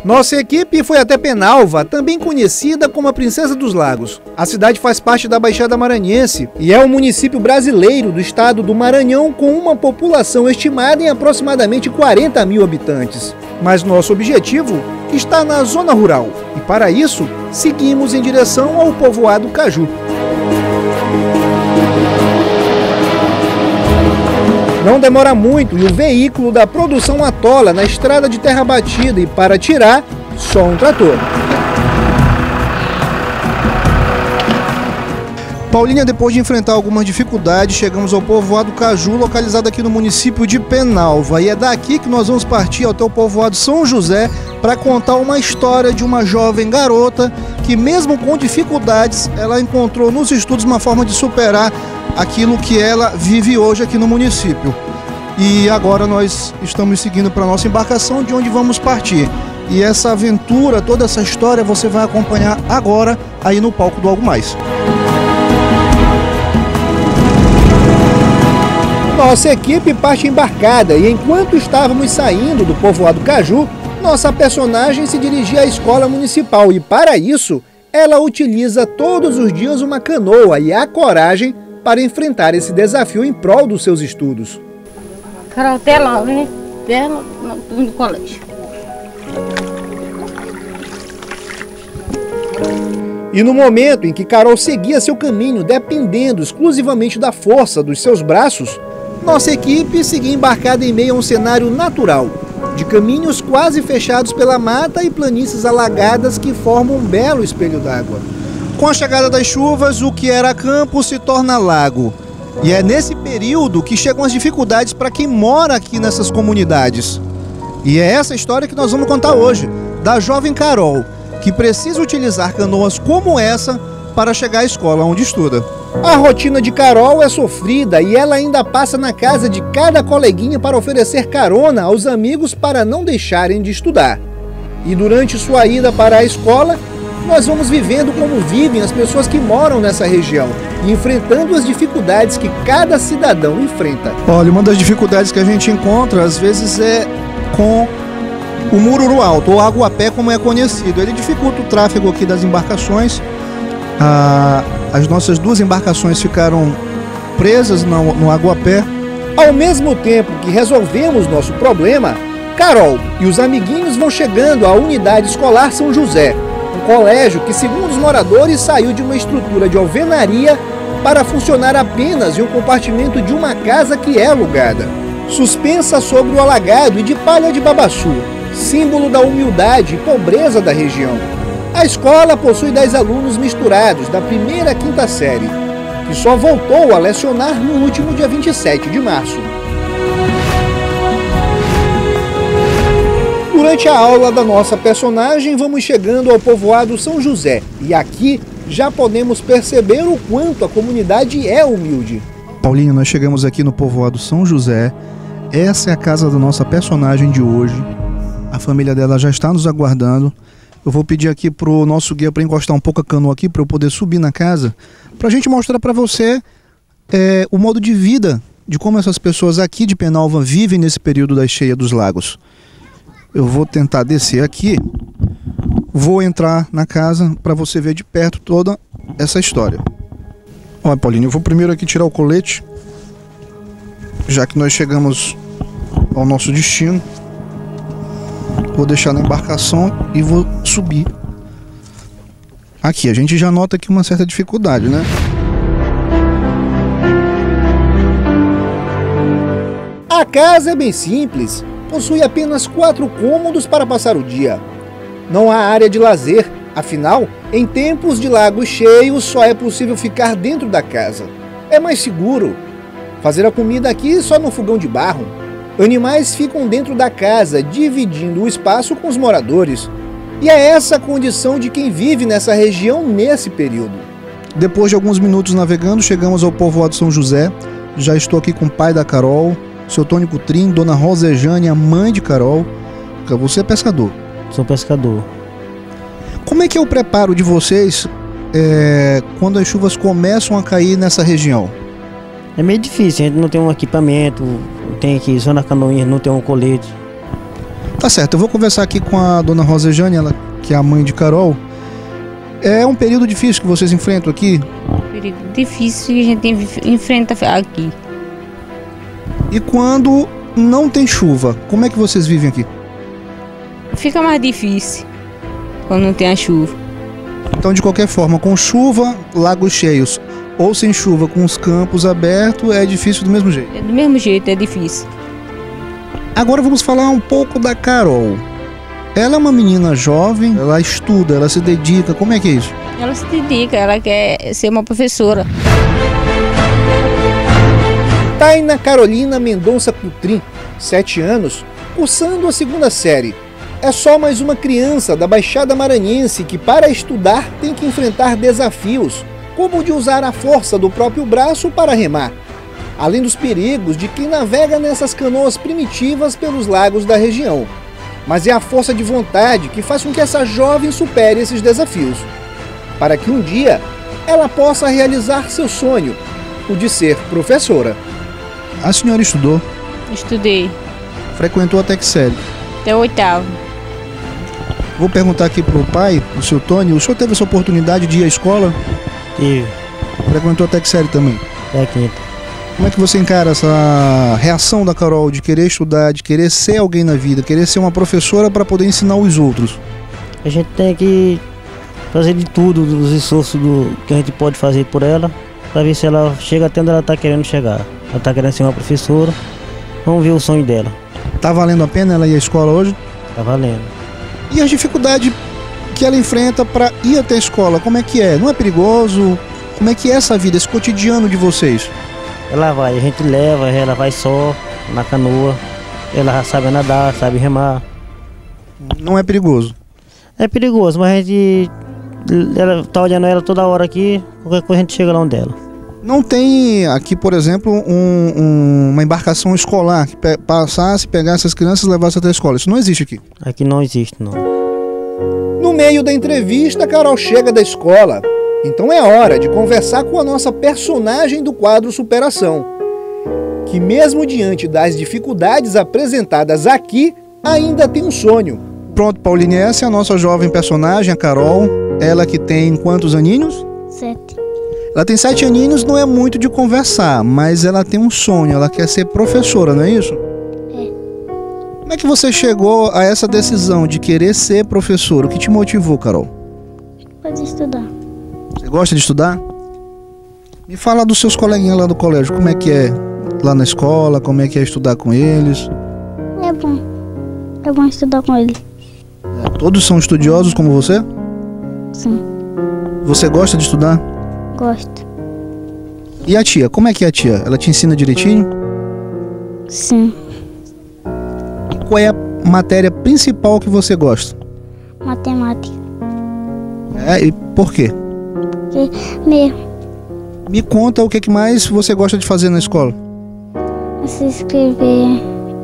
Nossa equipe foi até Penalva, também conhecida como a Princesa dos Lagos. A cidade faz parte da Baixada Maranhense e é um município brasileiro do estado do Maranhão com uma população estimada em aproximadamente 40 mil habitantes. Mas nosso objetivo está na zona rural e, para isso, seguimos em direção ao povoado Caju. Não demora muito e o veículo da produção atola na estrada de terra batida e, para tirar, só um trator. Paulinha, depois de enfrentar algumas dificuldades, chegamos ao povoado Caju, localizado aqui no município de Penalva. E é daqui que nós vamos partir até o povoado São José para contar uma história de uma jovem garota que, mesmo com dificuldades, ela encontrou nos estudos uma forma de superar aquilo que ela vive hoje aqui no município. E agora nós estamos seguindo para a nossa embarcação, de onde vamos partir. E essa aventura, toda essa história, você vai acompanhar agora aí no palco do Algo Mais. Nossa equipe parte embarcada e, enquanto estávamos saindo do povoado Caju, nossa personagem se dirigia à escola municipal e, para isso, ela utiliza todos os dias uma canoa e a coragem para enfrentar esse desafio em prol dos seus estudos. Carol, até lá, né? Até no colégio. E no momento em que Carol seguia seu caminho, dependendo exclusivamente da força dos seus braços, nossa equipe seguia embarcada em meio a um cenário natural, de caminhos quase fechados pela mata e planícies alagadas que formam um belo espelho d'água. Com a chegada das chuvas, o que era campo se torna lago. E é nesse período que chegam as dificuldades para quem mora aqui nessas comunidades. E é essa história que nós vamos contar hoje, da jovem Carol, que precisa utilizar canoas como essa para chegar à escola onde estuda. A rotina de Carol é sofrida e ela ainda passa na casa de cada coleguinha para oferecer carona aos amigos para não deixarem de estudar. E durante sua ida para a escola, nós vamos vivendo como vivem as pessoas que moram nessa região e enfrentando as dificuldades que cada cidadão enfrenta. Olha, uma das dificuldades que a gente encontra às vezes é com o Mururu Alto, ou Aguapé como é conhecido. Ele dificulta o tráfego aqui das embarcações. As nossas duas embarcações ficaram presas no Aguapé. Ao mesmo tempo que resolvemos nosso problema, Carol e os amiguinhos vão chegando à unidade escolar São José, um colégio que, segundo os moradores, saiu de uma estrutura de alvenaria para funcionar apenas em um compartimento de uma casa que é alugada. Suspensa sobre o alagado e de palha de babaçu, símbolo da humildade e pobreza da região. A escola possui 10 alunos misturados da primeira à quinta série, que só voltou a lecionar no último dia 27 de março. Durante a aula da nossa personagem, vamos chegando ao povoado São José, e aqui já podemos perceber o quanto a comunidade é humilde. Paulinho, nós chegamos aqui no povoado São José. Essa é a casa da nossa personagem de hoje. A família dela já está nos aguardando. Eu vou pedir aqui pro nosso guia para encostar um pouco a canoa aqui para eu poder subir na casa, para a gente mostrar para você o modo de vida, de como essas pessoas aqui de Penalva vivem nesse período da cheia dos lagos. Eu vou tentar descer aqui, vou entrar na casa para você ver de perto toda essa história. Olha, Paulinho, eu vou primeiro aqui tirar o colete, já que nós chegamos ao nosso destino. Vou deixar na embarcação e vou subir. Aqui, a gente já nota aqui uma certa dificuldade, né? A casa é bem simples. Possui apenas 4 cômodos para passar o dia. Não há área de lazer, afinal, em tempos de lagos cheios só é possível ficar dentro da casa. É mais seguro. Fazer a comida aqui só no fogão de barro. Animais ficam dentro da casa, dividindo o espaço com os moradores. E é essa a condição de quem vive nessa região nesse período. Depois de alguns minutos navegando, chegamos ao povoado São José. Já estou aqui com o pai da Carol, seu Tônio Cutrim, dona Rosejane, a mãe de Carol. Você é pescador? Sou pescador. Como é que é o preparo de vocês quando as chuvas começam a cair nessa região? É meio difícil, a gente não tem um equipamento, tem aqui só na canoinha, não tem um colete. Tá certo, eu vou conversar aqui com a dona Rosejane, ela que é a mãe de Carol. É um período difícil que vocês enfrentam aqui? Período difícil que a gente enfrenta aqui. E quando não tem chuva, como é que vocês vivem aqui? Fica mais difícil quando não tem a chuva. Então, de qualquer forma, com chuva, lagos cheios, ou sem chuva, com os campos abertos, é difícil do mesmo jeito. É do mesmo jeito, é difícil. Agora vamos falar um pouco da Carol. Ela é uma menina jovem, ela estuda, ela se dedica, como é que é isso? Ela se dedica, ela quer ser uma professora. Taina Carolina Mendonça Cutrim, 7 anos, cursando a 2ª série. É só mais uma criança da Baixada Maranhense que, para estudar, tem que enfrentar desafios, como o de usar a força do próprio braço para remar, além dos perigos de quem navega nessas canoas primitivas pelos lagos da região. Mas é a força de vontade que faz com que essa jovem supere esses desafios, para que um dia ela possa realizar seu sonho, o de ser professora. A senhora estudou? Estudei Frequentou até que série? até o 8º. Vou perguntar aqui pro pai, o seu Tony, o senhor teve essa oportunidade de ir à escola? Tive. Frequentou até que série também? Até a 5ª. Como é que você encara essa reação da Carol de querer estudar, de querer ser alguém na vida, querer ser uma professora para poder ensinar os outros? A gente tem que fazer de tudo, dos esforços que a gente pode fazer por ela, para ver se ela chega até onde ela está querendo chegar. Ela está querendo ser uma professora, vamos ver o sonho dela. Tá valendo a pena ela ir à escola hoje? Tá valendo. E as dificuldades que ela enfrenta para ir até a escola, como é que é? Não é perigoso? Como é que é essa vida, esse cotidiano de vocês? Ela vai, a gente leva, ela vai só na canoa, ela sabe nadar, sabe remar. Não é perigoso? É perigoso, mas a gente ela tá olhando ela toda hora aqui, qualquer coisa a gente chega lá onde ela. Não tem aqui, por exemplo, uma embarcação escolar que passasse, pegasse as crianças e levasse até a escola. Isso não existe aqui? Aqui não existe, não. No meio da entrevista, Carol chega da escola. Então é hora de conversar com a nossa personagem do quadro Superação, que mesmo diante das dificuldades apresentadas aqui, ainda tem um sonho. Pronto, Pauline, essa é a nossa jovem personagem, a Carol. Ela que tem quantos aninhos? 7. Ela tem 7 aninhos, não é muito de conversar, mas ela tem um sonho, ela quer ser professora, não é isso? É. Como é que você chegou a essa decisão de querer ser professora? O que te motivou, Carol? Pode estudar. Você gosta de estudar? Me fala dos seus coleguinhas lá do colégio, como é que é lá na escola, como é que é estudar com eles? É bom. É bom estudar com ele. Todos são estudiosos como você? Sim. Você gosta de estudar? Gosto. E a tia, como é que é a tia? Ela te ensina direitinho? Sim. E qual é a matéria principal que você gosta? Matemática. E por quê? Porque mesmo Me conta o que mais você gosta de fazer na escola. se escrever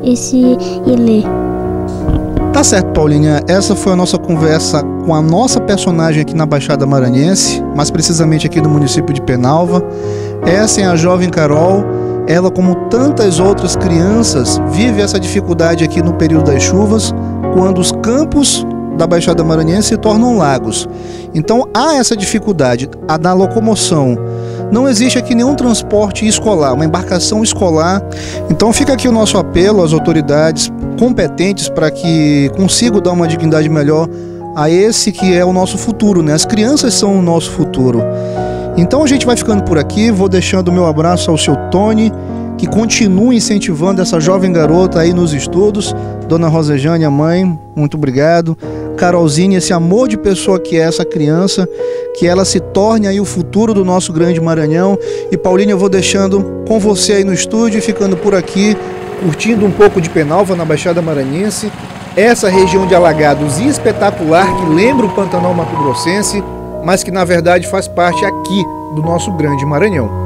e ler. Tá certo, Paulinha. Essa foi a nossa conversa com a nossa personagem aqui na Baixada Maranhense, mais precisamente aqui no município de Penalva. Essa é a jovem Carol. Ela, como tantas outras crianças, vive essa dificuldade aqui no período das chuvas, quando os campos da Baixada Maranhense se tornam lagos. Então há essa dificuldade da locomoção. Não existe aqui nenhum transporte escolar, uma embarcação escolar. Então fica aqui o nosso apelo às autoridades competentes para que consigam dar uma dignidade melhor a esse que é o nosso futuro, né? As crianças são o nosso futuro. Então a gente vai ficando por aqui, vou deixando o meu abraço ao seu Tony, que continue incentivando essa jovem garota aí nos estudos. Dona Rosejane, a mãe, muito obrigado. Carolzinha, esse amor de pessoa que é essa criança, que ela se torne aí o futuro do nosso grande Maranhão. E Paulinho, eu vou deixando com você aí no estúdio, ficando por aqui, curtindo um pouco de Penalva na Baixada Maranhense, essa região de alagados espetacular que lembra o Pantanal Mato Grossense, mas que na verdade faz parte aqui do nosso grande Maranhão.